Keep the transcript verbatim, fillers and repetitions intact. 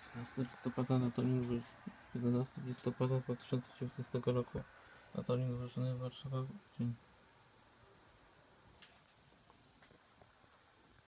jedenastego listopada na turniej wy- jedenastego listopada dwa tysiące dziewiętnastego roku na turniej wyższy Warszawa. Dzień.